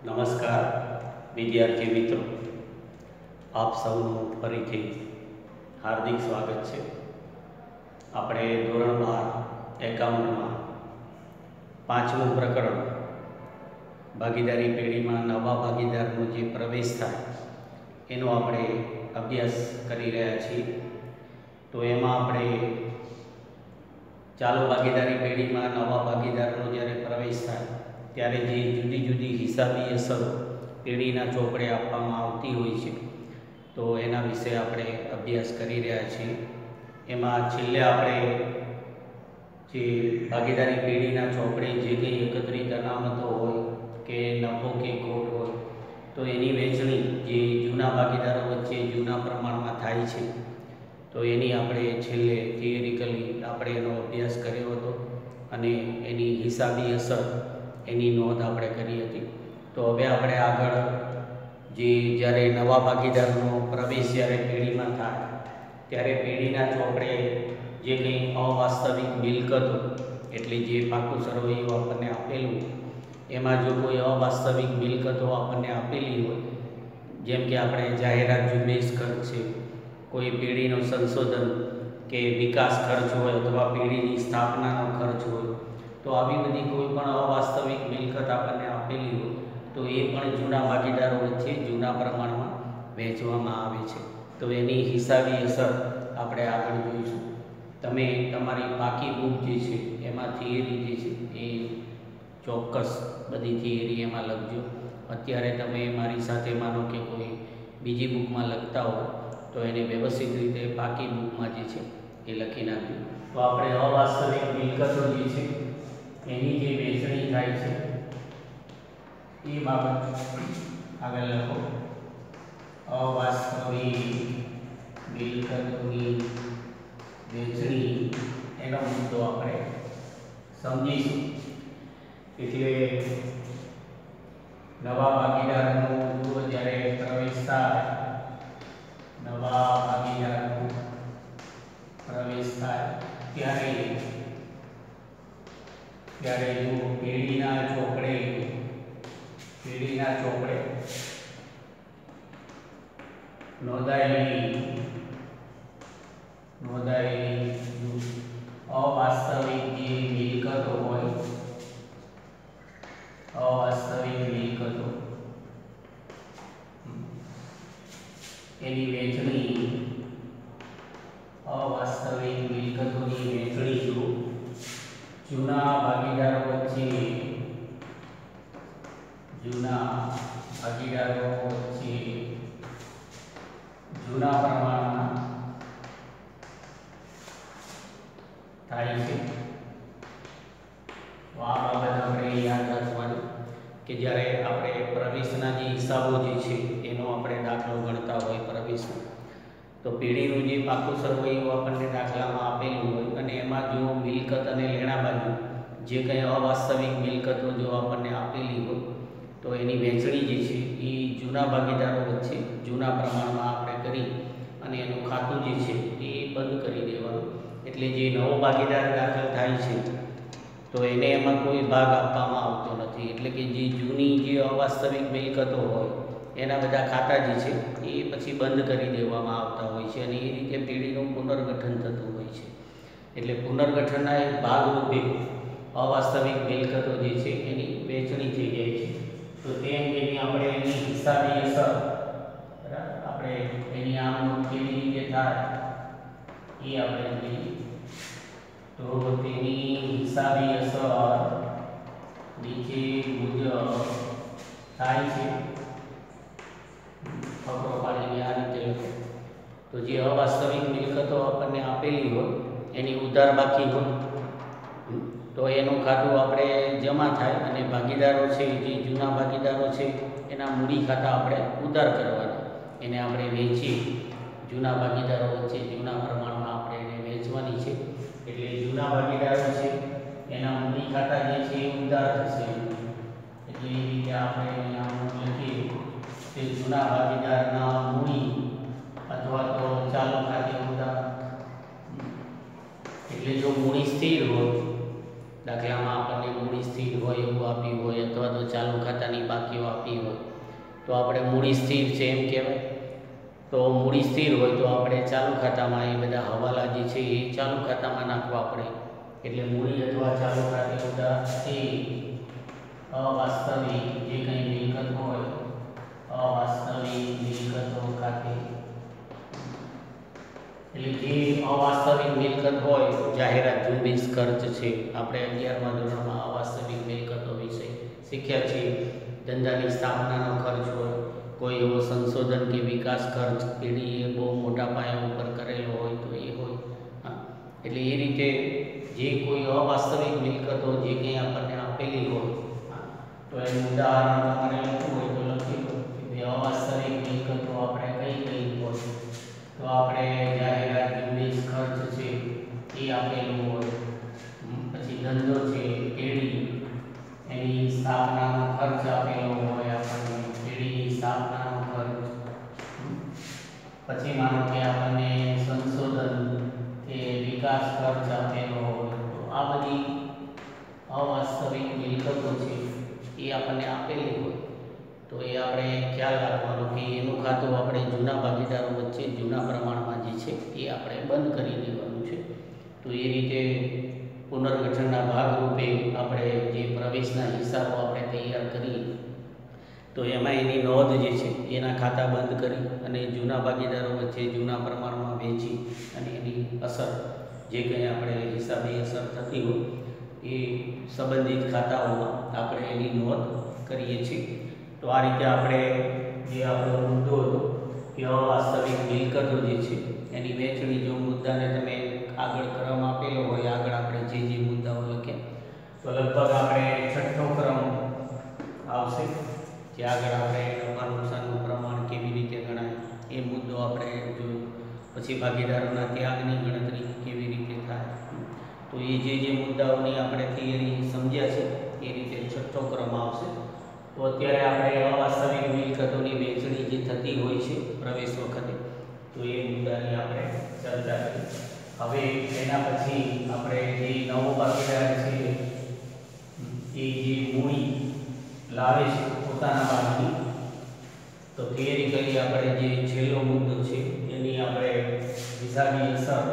નમસ્કાર વિદ્યાર્થી મિત્રો, આપ સૌનું ફરીથી હાર્દિક સ્વાગત છે. આપણે ધોરણ 12 એકાઉન્ટમાં પાંચમું પ્રકરણ ભાગીદારી પેઢીમાં નવા ભાગીદારનો જે પ્રવેશ થાય એનો આપણે અભ્યાસ કરી રહ્યા છીએ. તો એમાં આપણે ચાલુ ભાગીદારી પેઢીમાં નવા ભાગીદારનો જ્યારે પ્રવેશ થાય ત્યારે જે જુદી જુદી હિસાબી અસરો પેઢીના ચોપડે આપવામાં આવતી હોય છે, તો એના વિશે આપણે અભ્યાસ કરી રહ્યા છીએ. એમાં છેલ્લે આપણે જે ભાગીદારી પેઢીના ચોપડે જે કંઈ એકત્રિત અનામતો હોય કે નફો કે ખોટ હોય, તો એની વહેંચણી જે જૂના ભાગીદારો વચ્ચે જૂના પ્રમાણમાં થાય છે, તો એની આપણે છેલ્લે થિયરિકલી આપણે એનો અભ્યાસ કર્યો હતો અને એની હિસાબી અસર એની નોંધ આપણે કરી હતી. તો હવે આપણે આગળ જે જ્યારે નવા ભાગીદારનો પ્રવેશ જ્યારે પેઢીમાં થાય ત્યારે પેઢીના ચોપડે જે કંઈ અવાસ્તવિક મિલકતો એટલે જે પાકું સરવૈયું આપણને આપેલું, એમાં જો કોઈ અવાસ્તવિક મિલકતો આપણને આપેલી હોય, જેમ કે આપણે જાહેરાત ઝુંબેશ ખર્ચ છે, કોઈ પેઢીનો સંશોધન કે વિકાસ ખર્ચ હોય અથવા પેઢીની સ્થાપનાનો ખર્ચ હોય, તો આવી બધી કોઈ પણ અવાસ્તવિક મિલકત આપણને આપેલી હોય તો એ પણ જૂના ભાગીદારો વચ્ચે જૂના પ્રમાણમાં વહેંચવામાં આવે છે. તો એની હિસાબી અસર આપણે આગળ જોઈશું. તમે તમારી પાકી બુક જે છે એમાં થિયરી જે છે એ ચોક્કસ બધી થિયરી એમાં લખજો. અત્યારે તમે મારી સાથે માનો કે કોઈ બીજી બુકમાં લખતા હો તો એને વ્યવસ્થિત રીતે પાકી બુકમાં જે છે એ લખી નાખજો. તો આપણે અવાસ્તવિક મિલકતો જે છે એની જે વહેંચણી થાય છે એ બાબત આગળ લખો. અવાસ્તવિક મિલકતોની વહેંચણી એનો મુદ્દો આપણે સમજીશું. એટલે નવા ભાગીદારનો જ્યારે પ્રવેશ થાય, નવા ભાગીદારનો પ્રવેશ થાય ત્યારે જો પેઢીના ચોપડે નોંધાયેલી અવાસ્તવિક જે મિલકતો હોય, અવાસ્તવિક મિલકતો એની વહેંચણી, અવાસ્તવિક મિલકતોની વહેંચણી જો જૂના ભાગીદારો વચ્ચે જૂના પ્રમાણમાં થાય છે. તો આ બાબત આપણે યાદ રાખવાનું કે જ્યારે આપણે પ્રવેશના જે હિસાબો જે છે એનો આપણે દાખલો ગણતા હોય પ્રવેશનો, તો પેઢીનું જે પાકું સરવૈયું આપણને દાખલામાં આપેલું હોય અને એમાં જો મિલકત અને લેણા બાજુ જે કંઈ અવાસ્તવિક મિલકતો જો આપણને આપેલી હોય તો એની વહેંચણી જે છે એ જૂના ભાગીદારો વચ્ચે જૂના પ્રમાણમાં આપણે કરી અને એનું ખાતું જે છે એ બંધ કરી દેવાનું. એટલે જે નવો ભાગીદાર દાખલ થાય છે તો એને એમાં કોઈ ભાગ આપવામાં આવતો નથી. એટલે કે જે જૂની જે અવાસ્તવિક મિલકતો હોય એના બધા ખાતા જે છે એ પછી બંધ કરી દેવામાં આવતા હોય છે અને એ રીતે પેઢીનું પુનર્ગઠન થતું હોય છે. એટલે પુનર્ગઠનના એક ભાગરૂપે અવાસ્તવિક મિલકતો જે છે એની વહેંચણી થઈ જાય છે. તો તે અંગેની આપણે એની હિસાબી અસર, બરાબર, આપણે એની આમ કેવી રીતે થાય એ આપણે જોઈએ. તો તેની હિસાબી અસર નીચે મુજબ થાય છે. ફકરો પાડીને આ રીતે લખો. તો જે અવાસ્તવિક મિલકતો આપણને આપેલી હોય એની ઉધાર બાકી હોય તો એનું ખાતું આપણે જમા થાય અને ભાગીદારો છે જે જૂના ભાગીદારો છે એના મૂડી ખાતા આપણે ઉધાર કરવાના. એને આપણે વેચી જૂના ભાગીદારો વચ્ચે જૂના પ્રમાણમાં આપણે એને વેચવાની છે. એટલે જૂના ભાગીદારો છે એના મૂડી ખાતા જે છે એ ઉધાર થશે. એટલે એ રીતે આપણે અહીંયા લખીએ કે જૂના ભાગીદારના મૂડી અથવા તો ચાલુ ખાતે ઉધાર. એટલે જો મૂડી સ્થિર હોય દાખલામાં આપણને મૂડી સ્થિર હોય એવું આપ્યું હોય અથવા તો ચાલુ ખાતાની બાકીઓ આપી હોય તો આપણે મૂડી સ્થિર છે એમ કહેવાય. તો મૂડી સ્થિર હોય તો આપણે ચાલુ ખાતામાં એ બધા હવાલા જે છે એ ચાલુ ખાતામાં નાખવા પડે. એટલે મૂડી અથવા ચાલુ ખાતે અવાસ્તવિક જે કંઈ મિલકત હોય અવાસ્તવિક મિલકતો ખાતે, એટલે જે અવાસ્તવિક મિલકત હોય, જાહેરાત ઝુંબેશ ખર્ચ છે, આપણે 11મા ધોરણમાં અવાસ્તવિક મિલકતો વિશે શીખ્યા છીએ. ધંધાની સ્થાપનાનો ખર્ચ હોય, કોઈ એવો સંશોધન કે વિકાસ ખર્ચ પેઢીએ બહુ મોટા પાયા ઉપર કરેલો હોય તો એ હોય. એટલે એ રીતે જે કોઈ અવાસ્તવિક મિલકતો જે કંઈ આપણને આપેલી હોય તો એનું ઉદાહરણ તમારે લખવું હોય તો લખી દો કે અવાસ્તવિક મિલકતો આપણે કઈ કઈ હોય. તો આપણે જાહેરાત ઝુંબેશ ખર્ચ છે એ આપેલું હોય, પછી ધંધો છે પેઢી એની સ્થાપનાનો ખર્ચ આપેલો હોય, આપણને પેઢીની સ્થાપનાનો ખર્ચ. પછી માનો કે આપણને સંશોધન કે વિકાસ ખર્ચ આપેલો હોય. તો આ બધી અવાસ્તવિક મિલકતો છે એ આપણને આપેલી હોય તો એ આપણે ખ્યાલ રાખવાનો કે એનું ખાતું આપણે જૂના ભાગીદારો વચ્ચે જૂના પ્રમાણમાં જે છે એ આપણે બંધ કરી દેવાનું છે. તો એ રીતે પુનર્ગઠનના ભાગરૂપે આપણે જે પ્રવેશના હિસાબો આપણે તૈયાર કરીએ તો એમાં એની નોંધ જે છે એના ખાતા બંધ કરી અને જૂના ભાગીદારો વચ્ચે જૂના પ્રમાણમાં વેચી અને એની અસર જે કંઈ આપણે હિસાબી અસર થતી હોય એ સંબંધિત ખાતાઓમાં આપણે એની નોંધ કરીએ છીએ. તો આ રીતે આપણે જે આપણો મુદ્દો હતો કે અવાસ્તવિક મિલકતો જે છે એની વહેંચણી, જો મુદ્દાને તમે આગળ ક્રમ આપેલો હોય, આગળ આપણે જે મુદ્દાઓ લખીએ તો લગભગ આપણે 6ઠ્ઠો ક્રમ આવશે, જે આગળ આપણે નફા-નુકસાનનું પ્રમાણ કેવી રીતે ગણાય એ મુદ્દો આપણે જોયો. પછી ભાગીદારોના ત્યાગની ગણતરી કેવી રીતે થાય. તો એ જે મુદ્દાઓની આપણે થિયરી સમજ્યા છે એ રીતે 6ઠ્ઠો ક્રમ આવશે. તો અત્યારે આપણે અવાસ્તવિક મિલકતોની વહેંચણી જે થતી હોય છે પ્રવેશ વખતે તો એ મુદ્દાની આપણે ચર્ચા કરી. હવે એના પછી આપણે જે નવો ભાગીદાર છે એ જે મૂડી લાવે છે પોતાના ભાગની, તો થિયરિકલી આપણે જે છેલ્લો મુદ્દો છે એની આપણે હિસાબી અસર.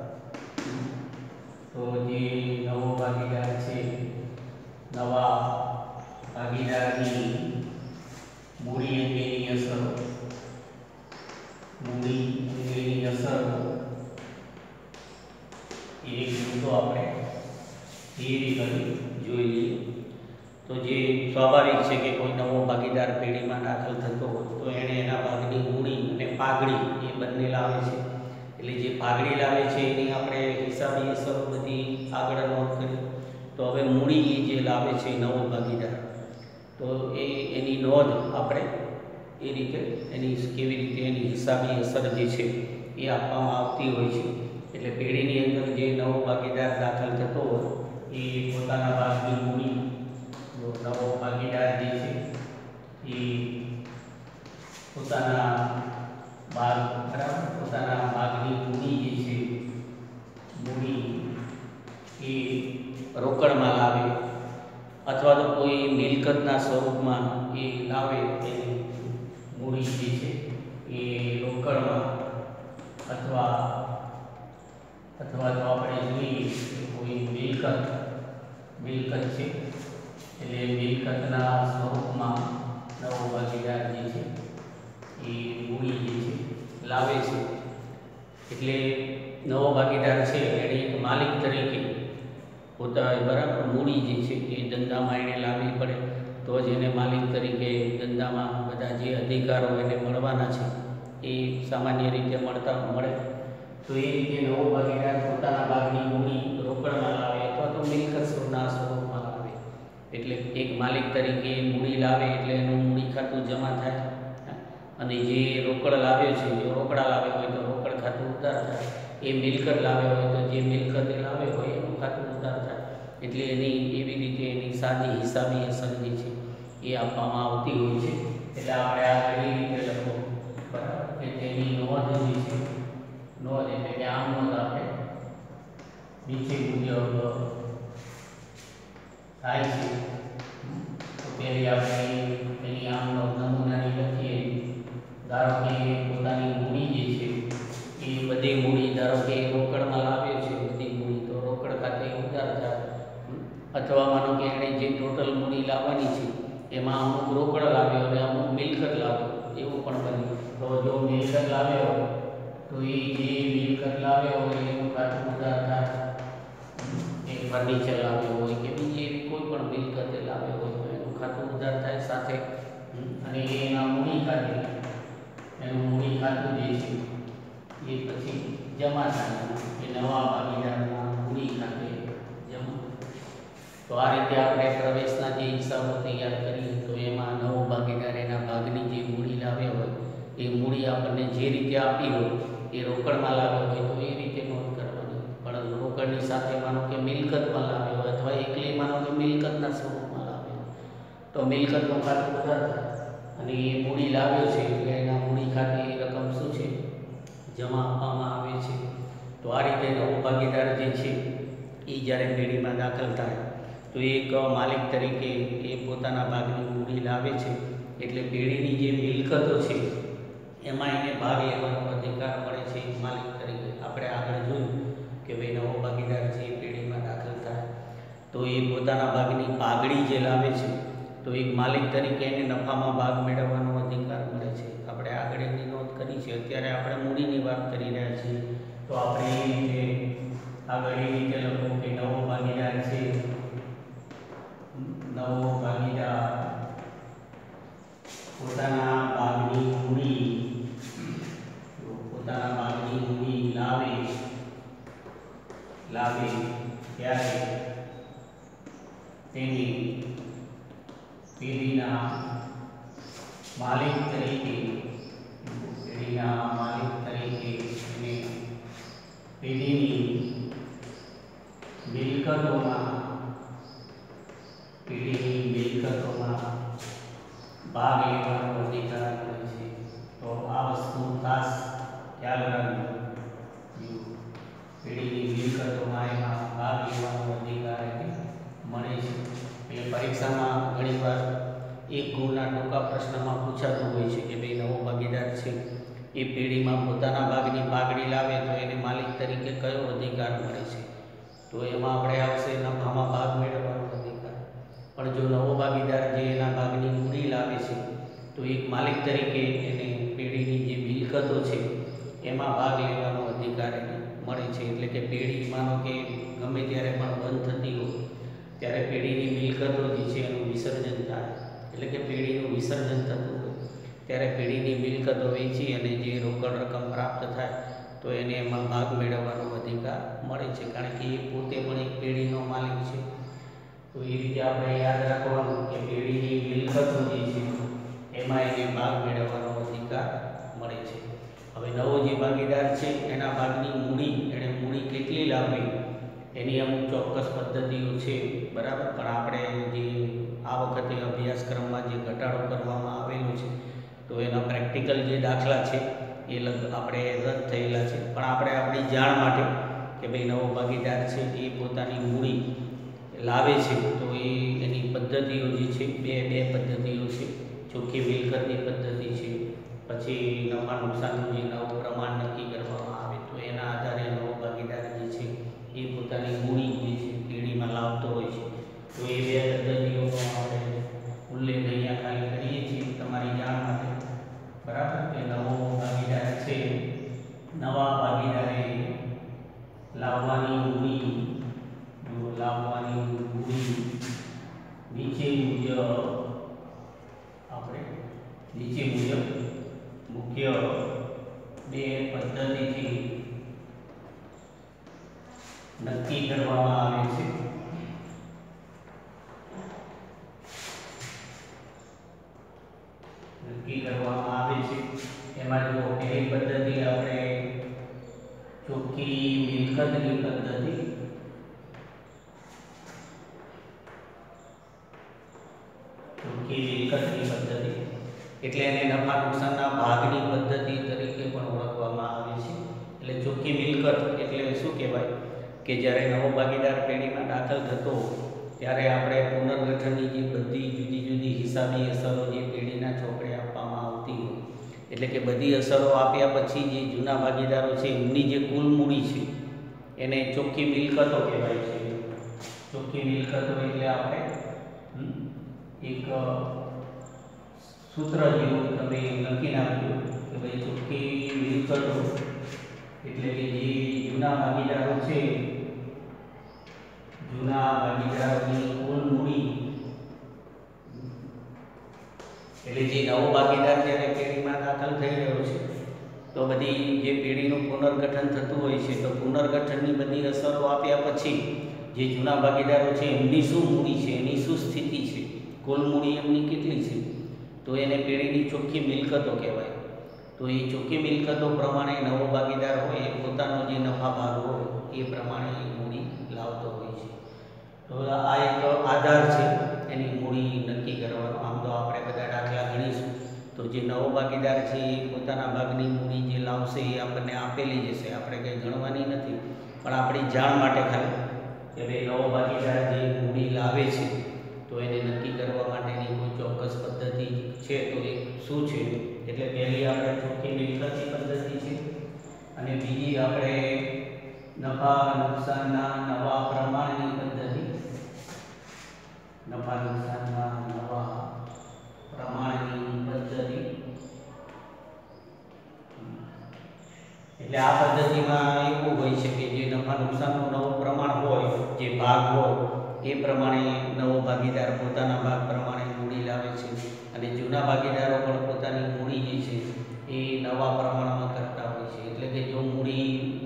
તો જે નવો ભાગીદાર છે, નવા ભાગીદારની મૂડી અંગેની અસરો, મૂડી અંગેની અસરો એ મુદ્દો આપણે થિયરિકલી જોઈ લઈએ. તો જે સ્વાભાવિક છે કે કોઈ નવો ભાગીદાર પેઢીમાં દાખલ થતો હોય તો એણે એના ભાગની મૂડી અને પાઘડી એ બંને લાવે છે. એટલે જે પાઘડી લાવે છે એની આપણે હિસાબી અસરો બધી આગળ નોંધ કરી. તો હવે મૂડી એ જે લાવે છે નવો ભાગીદાર તો એની નોંધ આપણે એ રીતે એની કેવી રીતે એની હિસાબી અસર જે છે એ આપવામાં આવતી હોય છે. એટલે પેઢીની અંદર જે નવો ભાગીદાર દાખલ થતો હોય એ પોતાના ભાગની મૂડી, નવો ભાગીદાર જે છે એ પોતાના ભાગની મૂડી જે છે, મૂડી એ રોકડમાં લાવે અથવા તો કોઈ મિલકતના સ્વરૂપમાં એ લાવે, એની મૂડી જે છે એ રોકડમાં અથવા તો આપણે જોઈએ કે કોઈ મિલકત છે એટલે મિલકતના સ્વરૂપમાં નવો ભાગીદાર જે છે એ મૂડી જે છે લાવે છે. એટલે નવો ભાગીદાર છે એણે એક માલિક તરીકે બરાબર મૂડી જે છે એ ધંધામાં એને લાવવી પડે તો જ એને માલિક તરીકે ધંધામાં બધા જે અધિકારો એને મળવાના છે એ સામાન્ય રીતે મળે. તો એ રીતે નવો ભાગીદાર પોતાના ભાગની મૂડી રોકડમાં લાવે અથવા તો મિલકત સ્વરૂપમાં લાવે. એટલે એક માલિક તરીકે મૂડી લાવે એટલે એનું મૂડી ખાતું જમા થાય અને જે રોકડ લાવ્યો છે, જો રોકડા લાવે હોય તો રોકડ ખાતું ઉધાર થાય, એ મિલકત લાવે હોય તો જે મિલકત લાવે હોય એનું ખાતું ઉધાર થાય. એટલે એની એવી રીતે એની સાદી હિસાબી અસર જે છે એ આપવામાં આવતી હોય છે. એટલે આપણે આ એવી રીતે લખો બરાબર કે તેની નોંધ જે છે, નોંધ એટલે કે આમ નોંધ આપણે નીચે મુજબ થાય છે. તો પહેલી આપણે એની આમ નમૂનાની લખીએ. ધારો કે પોતાની મૂડી જે છે એ બધી મૂડી ધારો કે રોકડમાં લાવ્યો છે, બધી મૂડી તો રોકડ ખાતે ઉધાર થાય. અથવા માનો કે એણે જે ટોટલ મૂડી લાવવાની છે એમાં અમુક રોકડ લાવ્યો અને અમુક મિલકત લાવ્યો, એવું પણ બન્યું. તો જો મિલકત લાવ્યો તો એ જે મિલકત લાવ્યો હોય એનું ખાતું ઉધાર થાય. એક ફર્નિચર લાવ્યો હોય કે બીજી એવી કોઈ પણ મિલકત લાવ્યો હોય તો એનું ખાતું ઉધાર થાય સાથે. અને એના મૂડી ખાતે એનું મૂડી ખાતું જે છે એ પછી જમા થાય એ નવા ભાગીદારના મૂડી ખાતે જમા. તો આ રીતે આપણે પ્રવેશના જે હિસાબો તૈયાર કરીએ તો એમાં નવો ભાગીદાર એના ભાગની જે મૂડી લાવ્યો હોય એ મૂડી આપણને જે રીતે આપી હોય એ રોકડમાં લાવ્યો હોય તો એ રીતે નોંધ કરવાની. પણ રોકડની સાથે માનો કે મિલકતમાં લાવ્યો હોય અથવા એકલી માનો કે મિલકતના સ્વરૂપમાં લાવ્યો તો મિલકતનું ખાતું ઉધાર થાય અને એ મૂડી લાવ્યો છે એટલે એના મૂડી ખાતે એ રકમ શું છે જમા આપવામાં આવે છે. તો આ રીતે નવો ભાગીદાર જે છે એ જ્યારે પેઢીમાં દાખલ થાય તો એક માલિક તરીકે એ પોતાના ભાગની મૂડી લાવે છે એટલે પેઢીની જે મિલકતો છે એમાં એને ભાગ લેવાનો અધિકાર મળે છે માલિક તરીકે. આપણે આગળ જોયું કે ભાઈ નવો ભાગીદાર છે એ પેઢીમાં દાખલ થાય તો એ પોતાના ભાગની પાઘડી જે લાવે છે તો એક માલિક તરીકે એને નફામાં ભાગ મેળવવાનો અધિકાર મળે છે. આપણે આગળ એની નોંધ કરી છે. અત્યારે આપણે મૂડીની વાત કરી રહ્યા છીએ તો આપણે એ રીતે આગળ એ રીતે લખો કે નવો ભાગીદાર છે, નવો ભાગીદાર પોતાના ભાગની મૂડી લાવે ત્યારે તેની પેઢીના માલિક તરીકે એને પેઢીની મિલકતોમાં ભાગ લેવાનો અધિકાર મળે છે. તો આ વસ્તુ ખાસ ખ્યાલ રાખજો. પેઢીની મિલકતોમાં એમાં ભાગ લેવાનો અધિકાર મળે છે. એટલે પરીક્ષામાં ઘણીવાર એક ગુણના ટૂંકા પ્રશ્નમાં પૂછાતું હોય છે કે ભાઈ નવો ભાગીદાર છે એ પેઢીમાં પોતાના ભાગની પાઘડી લાવે તો એને માલિક તરીકે કયો અધિકાર મળે છે? તો એમાં આપણે આવશે નફામાં ભાગ મેળવવાનો અધિકાર. પણ જો નવો ભાગીદાર જે એના ભાગની મૂડી લાવે છે તો એક માલિક તરીકે એને પેઢીની જે મિલકતો છે એમાં ભાગ લેવાનો અધિકાર એને મળે છે. એટલે કે પેઢી માનો કે ગમે ત્યારે પણ બંધ થતી હોય ત્યારે પેઢીની મિલકતો જે છે એનું વિસર્જન થાય. એટલે કે પેઢીનું વિસર્જન થતું હોય ત્યારે પેઢીની મિલકતો વેચી અને જે રોકડ રકમ પ્રાપ્ત થાય તો એને એમાં ભાગ મેળવવાનો અધિકાર મળે છે, કારણ કે એ પોતે પણ એક પેઢીનો માલિક છે. તો એ રીતે આપણે યાદ રાખવાનું કે પેઢીની મિલકતો જે છે એમાં એને ભાગ મેળવવાનો અધિકાર મળે છે. હવે નવો જે ભાગીદાર છે એના ભાગની એણે મૂડી કેટલી લાવવી એની અમુક ચોક્કસ પદ્ધતિઓ છે, બરાબર. પણ આપણે જે આ વખતે અભ્યાસક્રમમાં જે ઘટાડો કરવામાં આવેલો છે તો એના પ્રેક્ટિકલ જે દાખલા છે એ આપણે રદ થયેલા છે. પણ આપણે આપણી જાણ માટે કે ભાઈ નવો ભાગીદાર છે એ પોતાની મૂડી લાવે છે તો એની પદ્ધતિઓ જે છે બે પદ્ધતિઓ છે. ચોખ્ખી મિલકતની પદ્ધતિ છે, પછી નફા નુકસાનનું જે નવું પ્રમાણ નક્કી કરવામાં આવે તો એના આધારે નવો ભાગીદાર જે છે એ પોતાની મૂડી જે છે પેઢીમાં લાવતો હોય છે. તો એ બે પદ્ધતિઓનો આપણે ઉલ્લેખ અહીંયા ખાલી કરીએ છીએ તમારી જાણ માટે, બરાબર. કે નવો ભાગીદાર છે, નવા ભાગીદારે લાવવાની મૂડી નીચે મુજબ મુખ્ય બે પદ્ધતિથી નક્કી કરવામાં આવે છે. એમાં જો પહેલી પદ્ધતિ આપણે ચોખ્ખી મિલકતની પદ્ધતિ, એટલે એને નફા નુકસાનના ભાગની પદ્ધતિ તરીકે પણ ઓળખવામાં આવે છે. એટલે ચોખ્ખી મિલકત એટલે શું કહેવાય કે જ્યારે નવો ભાગીદાર પેઢીમાં દાખલ થતો ત્યારે આપણે પુનર્ગઠનની જે બધી જુદી જુદી હિસાબી અસરો જે પેઢીના ચોપડે આપવામાં આવતી હોય, એટલે કે બધી અસરો આપ્યા પછી જે જૂના ભાગીદારો છે એમની જે કુલ મૂડી છે એને ચોખ્ખી મિલકતો કહેવાય છે. ચોખ્ખી મિલકતો એટલે આપણે એક સૂત્ર જેવું તમે લખી નાખ્યું કે ભાઈ ચોખ્ખી મિલકતો એટલે કે જે જૂના ભાગીદારો છે, જૂના ભાગીદારોની કુલ મૂડી એટલે જે નવો ભાગીદાર જ્યારે પેઢીમાં દાખલ થઈ રહ્યો છે તો બધી જે પેઢીનું પુનર્ગઠન થતું હોય છે તો પુનર્ગઠનની બધી અસરો આપ્યા પછી જે જૂના ભાગીદારો છે એમની શું મૂડી છે, એની શું સ્થિતિ છે, કુલ મૂડી એમની કેટલી છે, તો એને પેઢીની ચોખ્ખી મિલકતો કહેવાય. તો એ ચોખ્ખી મિલકતો પ્રમાણે નવો ભાગીદાર હોય એ પોતાનો જે નફા ભાગ હોય એ પ્રમાણે એ મૂડી લાવતો હોય છે. તો આ એક આધાર છે એની મૂડી નક્કી કરવાનો. આમ તો આપણે બધા દાખલા ગણીશું તો જે નવો ભાગીદાર છે એ પોતાના ભાગની મૂડી જે લાવશે એ આપણને આપેલી જશે, આપણે કંઈ ગણવાની નથી, પણ આપણી જાણ માટે ખાલી કે ભાઈ નવો ભાગીદાર જે મૂડી લાવે છે તો એને નક્કી કરવા માટેની કોઈ ચોક્કસ પદ્ધતિ છે તો એ શું છે. એટલે પહેલી આપણે ચોખ્ખી મિલકતની પદ્ધતિ છે અને બીજી આપણે નફા નુકસાનના નવા પ્રમાણની પદ્ધતિ. નફા નુકસાનના નવા પ્રમાણની પદ્ધતિ એટલે આ પદ્ધતિમાં એવું હોય છે કે જે નફા નુકસાનનું નવું પ્રમાણ હોય, જે ભાગ હોય એ પ્રમાણે નવો ભાગીદાર પોતાના ભાગ પ્રમાણે મૂડી લાવે છે અને જૂના ભાગીદારો પણ પોતાની મૂડી જે છે એ નવા પ્રમાણમાં કરતા હોય છે. એટલે કે જો મૂડી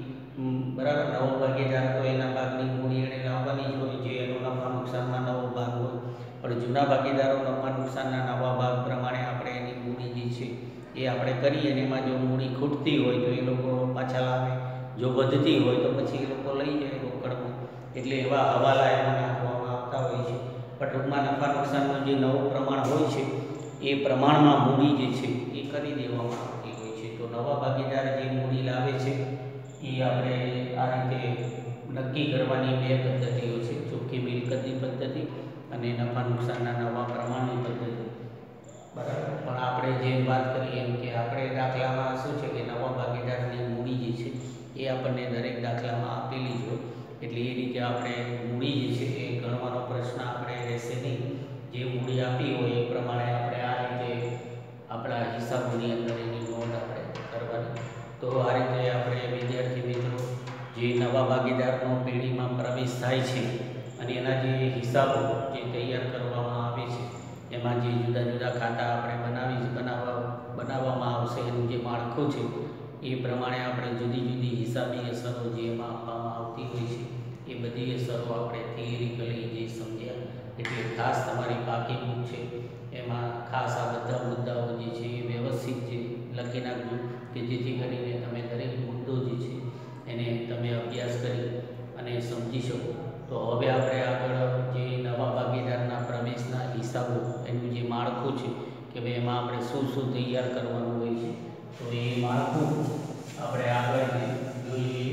બરાબર નવો ભાગીદાર તો એના ભાગની મૂડી એને લાવવાની જ હોય, જે એનો નફા નુકસાનમાં નવો ભાગ હોય, પણ જૂના ભાગીદારો નફા નુકસાનના નવા ભાગ પ્રમાણે આપણે એની મૂડી જે છે એ આપણે કરીએ અને એમાં જો મૂડી ખૂટતી હોય તો એ લોકો પાછા લાવે, જો વધતી હોય તો પછી એ લોકો લઈ જાય રોકડમાં. એટલે એવા હવાલા એમાં નાખવામાં આવતા હોય છે. પણ ટૂંકમાં નફા નુકસાનનું જે નવું પ્રમાણ હોય છે એ પ્રમાણમાં મૂડી જે છે એ કરી દેવામાં આવતી હોય છે. તો નવા ભાગીદાર જે મૂડી લાવે છે એ આપણે આ રીતે નક્કી કરવાની બે પદ્ધતિઓ છે, ચોખ્ખી મિલકતની પદ્ધતિ અને નફા નુકસાનના નવા પ્રમાણની પદ્ધતિ. બરાબર. પણ આપણે જેમ વાત કરીએ એમ કે આપણે દાખલામાં શું છે કે નવા ભાગીદારની મૂડી જે છે એ આપણને દરેક દાખલામાં આપેલી જ હોય, એટલે એ રીતે આપણે મૂડી જે છે એ ગણવાનો પ્રશ્ન આપણે રહેશે નહીં. જે મૂડી આપી હોય એ પ્રમાણે આપણે આ રીતે આપણા હિસાબોની અંદર એની નોંધ આપણે કરવાની. તો આ રીતે આપણે વિદ્યાર્થી મિત્રો જે નવા ભાગીદારનો પેઢીમાં પ્રવેશ થાય છે અને એના જે હિસાબો જે તૈયાર કરવામાં આવે છે એમાં જે જુદા જુદા ખાતા આપણે બનાવવામાં આવશે એનું જે માળખું છે એ પ્રમાણે આપણે જુદી જુદી હિસાબી અસરો જે એમાં આપવામાં આવતી હોય છે એ બધી અસરો આપણે થિયરિકલી જે સમજ્યા. એટલે ખાસ તમારી પાકી બુક છે એમાં ખાસ આ બધા મુદ્દાઓ જે છે એ વ્યવસ્થિત જે લખી નાખજો કે જેથી કરીને તમે દરેક મુદ્દો જે છે એને તમે અભ્યાસ કરી અને સમજી શકો. તો હવે આપણે આગળ જે નવા ભાગીદારના પ્રવેશના હિસાબો એનું જે માળખું છે કે ભાઈ એમાં આપણે શું શું તૈયાર કરવાનું હોય છે તો એ માળખું આપણે આગળ જોઈએ.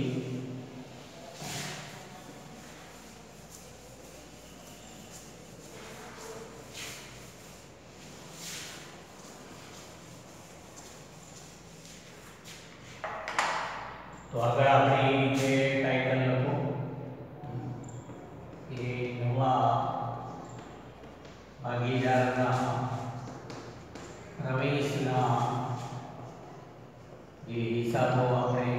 તો આગળ આપણે એ રીતે ટાઇટલ લખો કે નવા ભાગીદારના પ્રવેશના જે હિસાબો આપણે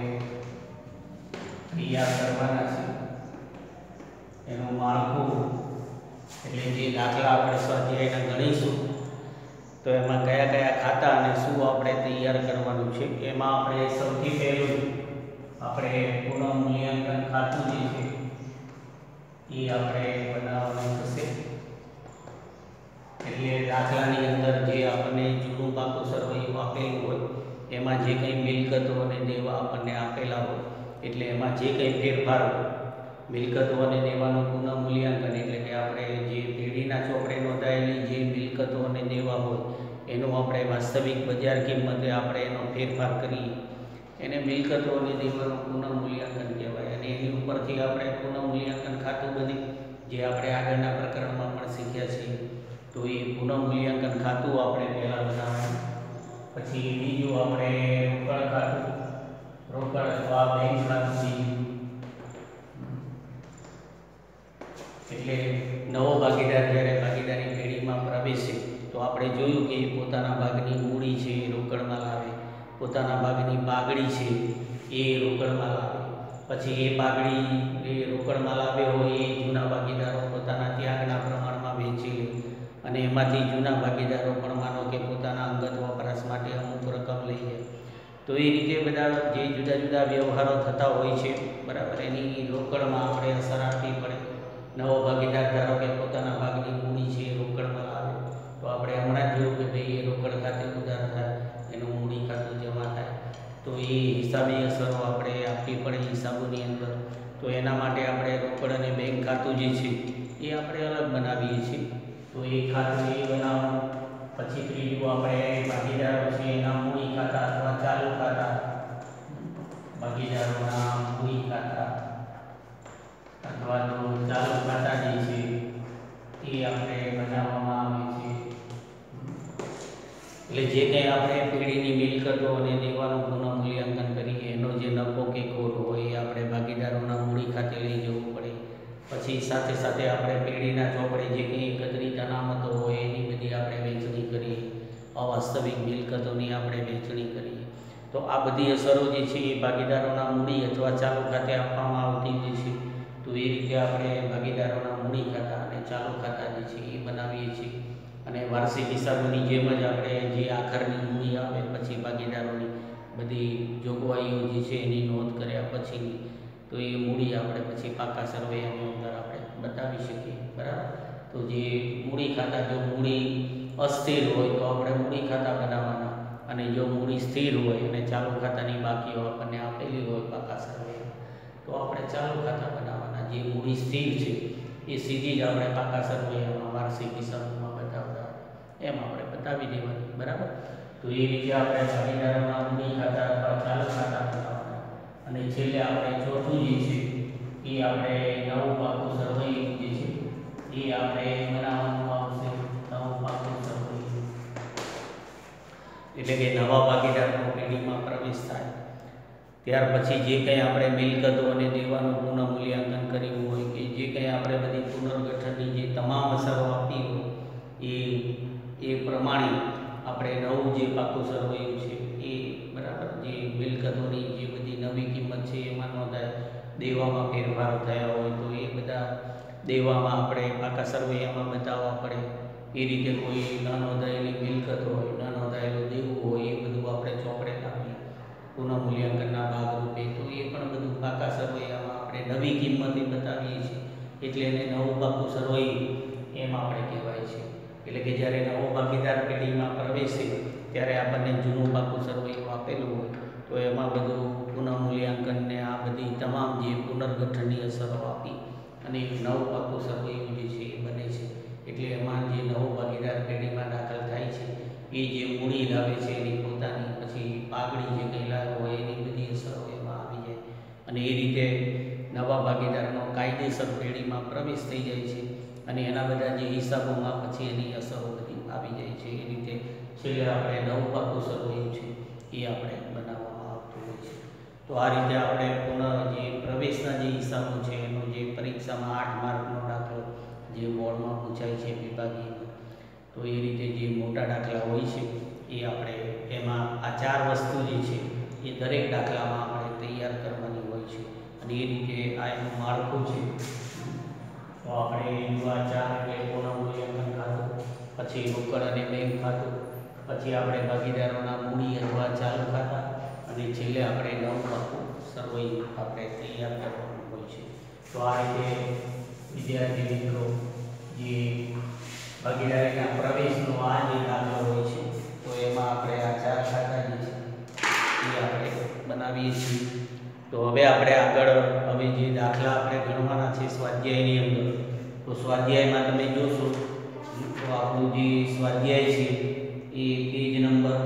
તૈયાર કરવાના છે એનું માળખું. એટલે જે દાખલા આપણે સ્વાધ્યાયના ગણીશું તો એમાં કયા કયા ખાતા અને શું આપણે તૈયાર કરવાનું છે એમાં આપણે સૌથી પહેલું આપણે પુનઃમૂલ્યાંકન ખાતું જે છે એ આપણે બનાવવાનું થશે. એટલે દાખલાની અંદર જે આપણને જૂનું પાકું સરવૈયું આપેલું હોય એમાં જે કંઈ મિલકતો અને દેવા આપણને આપેલા હોય એટલે એમાં જે કંઈ ફેરફાર મિલકતો અને દેવાનું પુનઃમૂલ્યાંકન એટલે કે આપણે જે પેઢીના ચોપડે નોંધાયેલી જે મિલકતો અને દેવા હોય એનું આપણે વાસ્તવિક બજાર કિંમતે આપણે એનો ફેરફાર કરીએ એને મિલકતો અને દેવાનું પુનઃમૂલ્યાંકન કહેવાય. અને એની ઉપરથી આપણે પુનઃમૂલ્યાંકન ખાતું બને જે આપણે આગળના પ્રકરણમાં પણ શીખ્યા છીએ. તો એ પુનઃમૂલ્યાંકન ખાતું આપણે પહેલાં બનાવવાનું. પછી બીજું આપણે રોકડ ખાતું, રોકડ અથવા બેંક ખાતું બીજું. એટલે નવો ભાગીદાર જ્યારે ભાગીદારી પેઢીમાં પ્રવેશે તો આપણે જોયું કે પોતાના ભાગની મૂડી છે એ રોકડમાં લાવે, પોતાના ભાગની પાઘડી છે એ રોકડમાં લાવે. પછી એ પાઘડી એ રોકડમાં લાવ્યો હોય એ જૂના ભાગીદારો પોતાના ત્યાગના પ્રમાણમાં વેચી લે અને એમાંથી જૂના ભાગીદારો પણ માનો કે પોતાના અંગત વપરાશ માટે અમુક રકમ લઈ જાય. તો એ રીતે બધા જે જુદા જુદા વ્યવહારો થતા હોય છે, બરાબર, એની રોકડમાં આપણે અસર આપવી પડે. નવો ભાગીદાર ધારો કે પોતાના ભાગની મૂડી છે એ રોકડમાં લાવે તો આપણે હમણાં જ જોયું કે ભાઈ એ રોકડ ખાતે ઉધાર થાય, એનું મૂડી ખાતું જમા થાય. તો એ હિસાબી અસરો આપણે આપવી પડે હિસાબોની અંદર. તો એના માટે આપણે રોકડ અને બેંક ખાતું જે છે એ આપણે અલગ બનાવીએ છીએ. તો એ ખાતું એ બનાવવાનું. પછી ત્રીજું આપણે ભાગીદારો છે એના મૂડી ખાતા અથવા ચાલુ ખાતા, ભાગીદારોના મૂડી ખાતા અથવા તો ચાલુ ખાતા જે છે એ આપણે બનાવવામાં આવે છે. એટલે જે કંઈ આપણે પેઢીની મિલકતો અને દેવાનું પુનઃમૂલ્યાંકન કરીએ એનો જે નફો કે ખોટ હોય એ આપણે ભાગીદારોના મૂડી ખાતે લઈ જવું પડે. પછી સાથે સાથે આપણે પેઢીના ચોપડે જે કંઈ એકત્રિત અનામતો હોય એની બધી આપણે વહેંચણી કરીએ, અવાસ્તવિક મિલકતોની આપણે વહેંચણી કરીએ. તો આ બધી અસરો જે છે એ ભાગીદારોના મૂડી અથવા ચાલુ ખાતે આપવામાં આવતી હોય છે. તો એ રીતે આપણે ભાગીદારોના મૂડી ખાતા અને ચાલુ ખાતા જે છે એ બનાવીએ છીએ. અને વાર્ષિક હિસાબોની જેમ જ આપણે જે આખરની મૂડી આવે પછી ભાગીદારોની બધી જોગવાઈઓ જે છે એની નોંધ કર્યા પછીની તો એ મૂડી આપણે પછી પાકા સરવૈયાની અંદર આપણે બતાવી શકીએ, બરાબર. તો જે મૂડી ખાતા, જો મૂડી અસ્થિર હોય તો આપણે મૂડી ખાતા બનાવવાના, અને જો મૂડી સ્થિર હોય અને ચાલુ ખાતાની બાકીઓ આપણને આપેલી હોય પાકા સરવૈયા તો આપણે ચાલુ ખાતા બનાવવાના. જે મૂડી સ્થિર છે એ સીધી જ આપણે પાકા સરવૈયામાં વાર્ષિક હિસાબોમાં બતાવતા એમ આપણે બતાવી દેવાની, બરાબર. તો એ રીતે આપણે ભાગીદારોના મૂડી ખાતા અથવા ચાલુ ખાતા બનાવવાના. અને છેલ્લે આપણે ચોથું જે છે એ આપણે નવું પાકું સરવૈયું જે છે એ આપણે બનાવવાનું આવશે. નવું પાકું સરવૈયું એટલે કે નવા ભાગીદારનો પેઢીમાં પ્રવેશ થાય ત્યાર પછી જે કંઈ આપણે મિલકતો અને દેવાનું પુનઃમૂલ્યાંકન કર્યું હોય કે જે કંઈ આપણે બધી પુનર્ગઠનની જે તમામ અસરો આપી હોય એ પ્રમાણે આપણે નવું જે પાકું સરવૈયું છે એ, બરાબર, જે મિલકતોની જે બધી નવી કિંમત છે એમાં નોંધાય. દેવામાં ફેરફારો થયા હોય તો એ બધા દેવામાં આપણે પાકા સરવૈયામાં બતાવવા પડે. એ રીતે કોઈ ન નોંધાયેલી મિલકત હોય, ન નોંધાયેલું દેવું હોય એ બધું આપણે ચોપડે નાખીએ પુનઃમૂલ્યાંકનના ભાગરૂપે. તો એ પણ બધું પાકા સરવૈયામાં આપણે નવી કિંમતે બતાવીએ છીએ એટલે એને નવું પાકું સરવૈયું એમ આપણે કહેવાય છે. એટલે કે જ્યારે નવો ભાગીદાર પેઢીમાં પ્રવેશે ત્યારે આપણને જૂનું પાકું સરવૈયું આપેલું હોય તો એમાં બધું પુનઃમૂલ્યાંકનને આ બધી તમામ જે પુનર્ગઠનની અસરો આપી અને એક નવું પાકું સરવૈયું જે છે એ બને છે. એટલે એમાં જે નવો ભાગીદાર પેઢીમાં દાખલ થાય છે એ જે મૂડી લાવે છે એની પોતાની, પછી પાઘડી જે કંઈ લાવ્યો હોય એની બધી અસરો એમાં આવી જાય અને એ રીતે નવા ભાગીદારનો કાયદેસર પેઢીમાં પ્રવેશ થઈ જાય છે અને એના બધા જે હિસાબોમાં પછી એની અસરો બધી આવી જાય છે. એ રીતે છેલ્લે આપણે નવું પાકું સરવૈયું છે એ આપણે બનાવવામાં આવતું હોય છે. તો આ રીતે આપણે જે પ્રવેશના જે હિસાબો છે એનો જે પરીક્ષામાં 8 માર્કનો દાખલો જે બોર્ડમાં પૂછાય છે વિભાગીય, તો એ રીતે જે મોટા દાખલા હોય છે એ આપણે એમાં આ 4 વસ્તુ જે છે એ દરેક દાખલામાં આપણે તૈયાર કરવાની હોય છે અને એ રીતે આ એનું માળખું છે. તો આપણે આ 4 એટલે પુનઃમૂલ્યાંકન ખાતું, પછી રોકડ અને બેંક ખાતું, પછી આપણે ભાગીદારોના મૂડી અથવા ચાલુ ખાતા અને છેલ્લે આપણે નવું પાકું સરવૈયું આપણે તૈયાર કરવાનું હોય છે. તો આ રીતે વિદ્યાર્થી મિત્રો જે ભાગીદારીના પ્રવેશનો આ જે દાખલો હોય છે તો એમાં આપણે આ 4 ખાતા જે છે એ આપણે બનાવીએ છીએ. તો હવે આપણે આગળ જે દાખલા આપણે ગણવાના છે સ્વાધ્યાયની અંદર, તો સ્વાધ્યાયમાં તમે જોશો તો આપણું જે સ્વાધ્યાય છે એ પેજ નંબર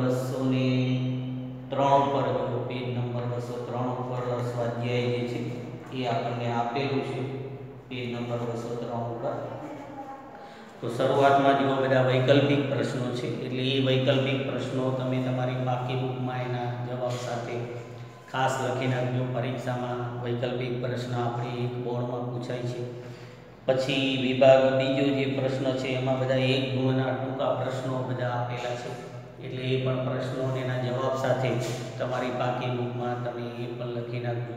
203 ઉપર જો પેજ નંબર 203 ઉપર સ્વાધ્યાય જે છે એ આપણને આપેલું છે. પેજ નંબર 293 ઉપર. તો શરૂઆતમાં જુઓ બધા વૈકલ્પિક પ્રશ્નો છે, એટલે એ વૈકલ્પિક પ્રશ્નો તમે તમારી બાકી બુકમાં એના જવાબ સાથે ખાસ લખી નાખજો. પરીક્ષામાં વૈકલ્પિક પ્રશ્ન આપણે એક બોર્ડમાં પૂછાય છે. પછી વિભાગ બીજો જે પ્રશ્ન છે એમાં બધા 1 ગુણના ટૂંકા પ્રશ્નો બધા આપેલા છે, એટલે એ પણ પ્રશ્નો અને એના જવાબ સાથે તમારી બાકી બુકમાં તમે એ પણ લખી નાખજો,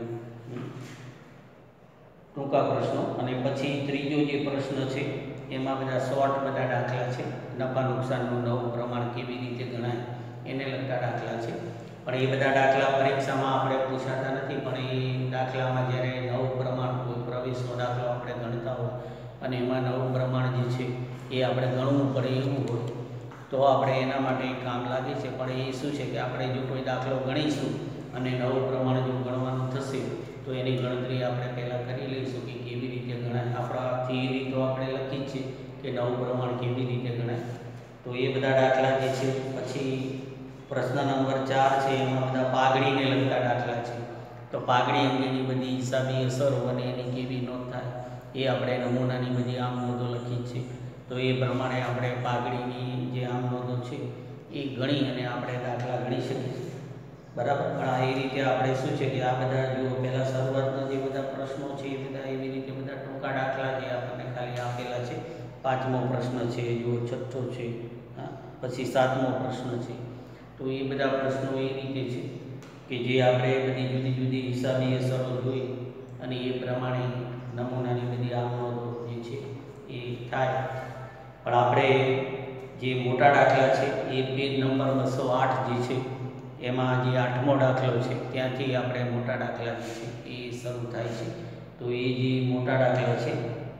ટૂંકા પ્રશ્નો. અને પછી ત્રીજો જે પ્રશ્ન છે એમાં બધા શોર્ટ બધા દાખલા છે. નફા નુકસાનનું નવું પ્રમાણ કેવી રીતે ગણાય એને લગતા દાખલા છે, પણ એ બધા દાખલા પરીક્ષામાં આપણે પૂછાતા નથી. પણ એ દાખલામાં જ્યારે નવું પ્રમાણ, કોઈ પ્રવેશનો દાખલો આપણે ગણતા હોય અને એમાં નવું પ્રમાણ જે છે એ આપણે ગણવું પડે એવું હોય તો આપણે એના માટે કામ લાગે છે. પણ એ શું છે કે આપણે જો કોઈ દાખલો ગણીશું અને નવું પ્રમાણ જો ગણવાનું થશે તો એની ગણતરી આપણે પહેલાં કરી લઈશું કે કેવી રીતે ગણાય. આપણા થિયરી તો આપણે લખી જ છે કે નવું પ્રમાણ કેવી રીતે ગણાય, તો એ બધા દાખલા જે છે. પછી પ્રશ્ન નંબર 4 છે એમાં બધા પાઘડીને લગતા દાખલા છે. તો પાઘડી અંગેની બધી હિસાબી અસરો અને એની કેવી નોંધ થાય એ આપણે નમૂનાની બધી આમ નોંધો લખી જ છે. તો એ પ્રમાણે આપણે પાઘડીની જે આમ નોંધો છે એ ગણી અને આપણે દાખલા ગણી શકીએ છીએ, બરાબર. પણ એ રીતે આપણે શું છે કે આ બધા જુઓ પહેલાં શરૂઆતના જે બધા પ્રશ્નો છે એ બધા એવી રીતે બધા ટૂંકા દાખલા જે આપણને ખાલી આપેલા છે. 5મો પ્રશ્ન છે, જુઓ 6થો છે, પછી 7મો પ્રશ્ન છે. તો એ બધા પ્રશ્નો એ રીતે છે કે જે આપણે બધી જુદી જુદી હિસાબી અસરો જોઈ અને એ પ્રમાણે નમૂનાની બધી આમ નોંધો જે છે એ થાય. પણ આપણે જે મોટા દાખલા છે એ પેજ નંબર 208 જે છે એમાં જે 8મો દાખલો છે ત્યાંથી આપણે મોટા દાખલા જે છે એ શરૂ થાય છે. તો એ જે મોટા દાખલા છે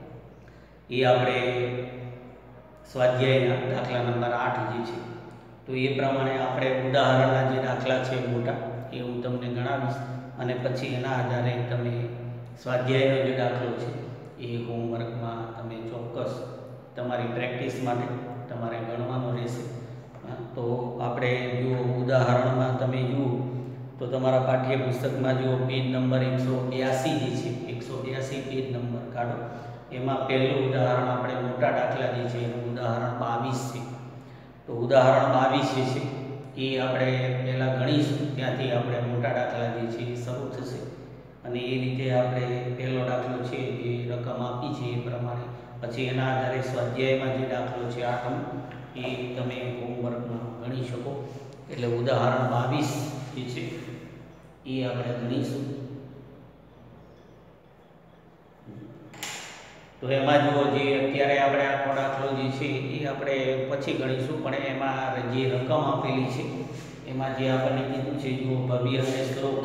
એ આપણે સ્વાધ્યાયના દાખલા નંબર 8 જે છે તો એ પ્રમાણે આપણે ઉદાહરણના જે દાખલા છે મોટા એ હું તમને ગણાવીશ અને પછી એના આધારે તમે સ્વાધ્યાયનો જે દાખલો છે એ હોમવર્કમાં તમે ચોક્કસ તમારી પ્રેક્ટિસ માટે તમારે ગણવાનો રહેશે. તો આપણે જુઓ ઉદાહરણમાં તમે જુઓ તો તમારા પાઠ્યપુસ્તકમાં જુઓ પેજ નંબર 182 જે છે, 182 પેજ નંબર કાઢો. એમાં પહેલું ઉદાહરણ આપણે મોટા દાખલા જે છે એનું ઉદાહરણ 22 છે. તો ઉદાહરણ 22 જે છે એ આપણે પહેલાં ગણીશું, ત્યાંથી આપણે મોટા દાખલા જે છે એ શરૂ થશે. અને એ રીતે આપણે પહેલો દાખલો છે જે રકમ આપી છે એ પ્રમાણે પછી એના આધારે સ્વાધ્યાયમાં જે દાખલો છે 8મો એ તમે હોમવર્કમાં ગણી શકો. એટલે ઉદાહરણ 22 જે છે એ આપણે ગણીશું. તો એમાં જુઓ જે અત્યારે આપણે આખો દાખલો જે છે એ આપણે પછી ગણીશું, પણ એમાં જે રકમ આપેલી છે એમાં જે આપણને કીધું છે જુઓ ભવ્ય અને શ્લોક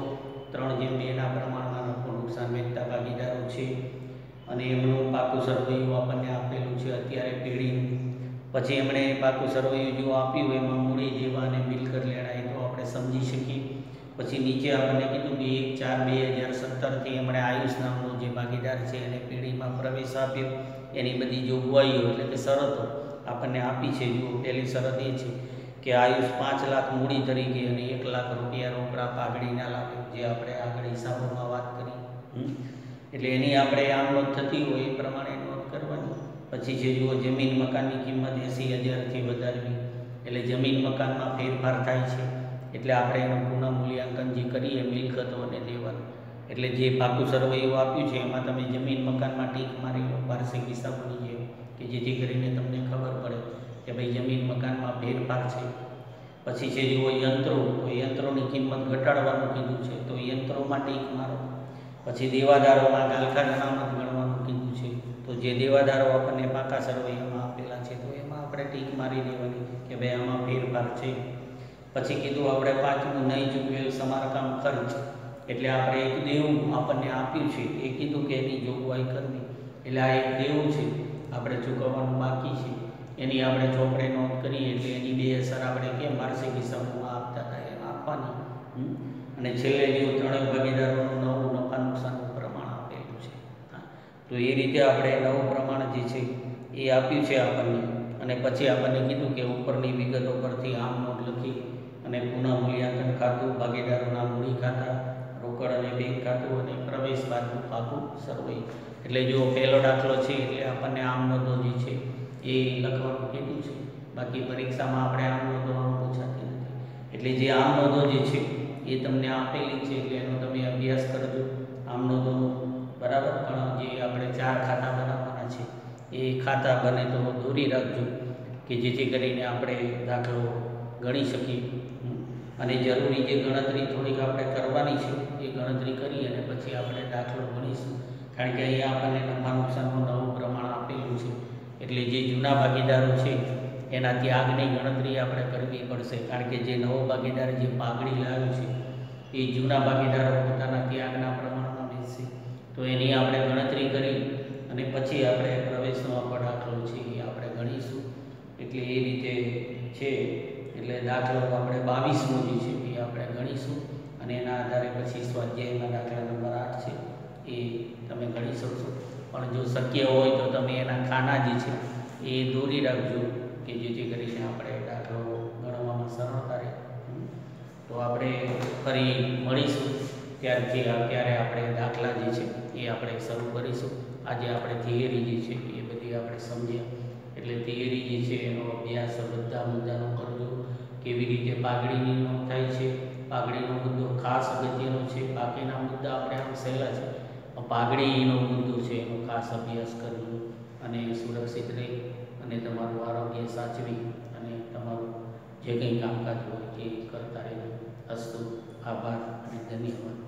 3:2ના પ્રમાણમાં નફો નુકસાન વહેંચતા ભાગીદારો છે અને એમનું પાકું સરવૈયું આપણને આપેલું છે અત્યારે પેઢીનું. પછી એમણે પાકું સરવૈયું જો આપ્યું એમાં મૂડી દેવા અને મિલકત લેણાય તો આપણે સમજી શકીએ. પછી નીચે આપણને કીધું કે 1/4/2017થી એમણે આયુષ નામનો જે ભાગીદાર છે એને પેઢીમાં પ્રવેશ આપ્યો. એની બધી જોગવાઈઓ એટલે કે શરતો આપણને આપી છે. જુઓ પહેલી શરત એ છે કે આયુષ 5 લાખ મૂડી તરીકે અને 1 લાખ રૂપિયા રોકડા પાઘડીના લાગે, જે આપણે આગળ હિસાબોમાં વાત કરી. એટલે એની આપણે આમ નોંધ થતી હોય એ પ્રમાણે નોંધ કરવાની. પછી છે જુઓ જમીન મકાનની કિંમત 80,000થી વધારવી, એટલે જમીન મકાનમાં ફેરફાર થાય છે એટલે આપણે એનું પુનઃ મૂલ્યાંકન જે કરીએ મિલકતો અને દેવાનું. એટલે જે પાકું સરવૈયું આપ્યું છે એમાં તમે જમીન મકાનમાં ટીક મારી લો વાર્ષિક હિસાબોની જેમ, કે જેથી કરીને તમને ખબર પડે કે ભાઈ જમીન મકાનમાં ફેરફાર છે. પછી છે જુઓ યંત્રો, તો યંત્રોની કિંમત ઘટાડવાનું કીધું છે તો યંત્રોમાં ટીક મારો. પછી દેવાદારોમાં ગાલખા અનામત ગણવાનું કીધું છે, તો જે દેવાદારો આપણને પાકા સરવૈયામાં આપેલા છે તો એમાં આપણે ટીક મારી દેવાની કે ભાઈ આમાં ફેરફાર છે. પછી કીધું આપણે 5મું નહીં ચૂકવેલ સમારકામ ખર્ચ, એટલે આપણે એક દેવું આપણને આપ્યું છે એ કીધું કે એની જોગવાઈ કરવી. એટલે આ એક દેવું છે આપણે ચૂકવવાનું બાકી છે એની આપણે ચોપડે નોંધ કરીએ એટલે એની બે અસર આપણે કેમ વાર્ષિક હિસાબોમાં આપતા હતા એમ આપવાની. અને છેલ્લે જો 3 ભાગીદારોનું નવું નફા નુકસાનનું પ્રમાણ આપેલું છે. તો એ રીતે આપણે નવું પ્રમાણ જે છે એ આપ્યું છે આપણને. અને પછી આપણને કીધું કે ઉપરની વિગતો પરથી આમ નોંધ લખી અને પુનઃ મૂલ્યાંકન ખાતું, ભાગીદારોના મૂડી ખાતા, રોકડ અને બેંક ખાતું અને પ્રવેશ બાદનું પાકું સરવૈયું એટલે જો પહેલો દાખલો છે એટલે આપણને આમ નોંધો જે છે એ લખવાનું કીધું છે, બાકી પરીક્ષામાં આપણે આમ નોંધવાનું પૂછાતી નથી. એટલે જે આમ નોંધો જે છે એ તમને આપેલી છે એટલે એનો તમે અભ્યાસ કરજો આમ નોંધોનો, બરાબર. પણ જે આપણે 4 ખાતા બનાવવાના છે એ ખાતા બને તો દોરી રાખજો કે જેથી કરીને આપણે દાખલો ગણી શકીએ. અને જરૂરી જે ગણતરી થોડીક આપણે કરવાની છે એ ગણતરી કરી અને પછી આપણે દાખલો ગણીશું. કારણ કે અહીંયા આપણને નફા નુકસાનનું નવું પ્રમાણ આપેલું છે એટલે જે જૂના ભાગીદારો છે એના ત્યાગની ગણતરી આપણે કરવી પડશે. કારણ કે જે નવો ભાગીદાર જે પાઘડી લાવ્યો છે એ જૂના ભાગીદારો પોતાના ત્યાગના પ્રમાણમાં વેચશે, તો એની આપણે ગણતરી કરી અને પછી આપણે પ્રવેશનો આપણો દાખલો છે એ આપણે ગણીશું. એટલે એ રીતે છે. એટલે દાખલો આપણે 22મો જે છે એ આપણે ગણીશું અને એના આધારે પછી સ્વાધ્યાયમાં દાખલા નંબર 8 છે એ તમે ગણી શકશો. પણ જો શક્ય હોય તો તમે એના ખાના જે છે એ દોરી રાખજો કે જેથી કરીને આપણે દાખલો ગણવામાં સરળતા રહે. તો આપણે ફરી મળીશું ત્યારે આપણે દાખલા જે છે એ આપણે શરૂ કરીશું. આજે આપણે થિયરી જે છે એ બધી આપણે સમજ્યા. એટલે થિયરી જે છે એનો અભ્યાસ બધા મુદ્દાનો કરજો. કેવી રીતે પાઘડીની નોંધ થાય છે, પાઘડીનો મુદ્દો ખાસ અગત્યનો છે. બાકીના મુદ્દા આપણે આમ સહેલા છે, પાઘડીનો મુદ્દો છે એનો ખાસ અભ્યાસ કરજો અને સુરક્ષિત રહી અને તમારું આરોગ્ય સાચવી અને તમારું જે કંઈ કામકાજ હોય એ કરતા રહેજો. અસ્તુ, આભાર અને ધન્યવાદ.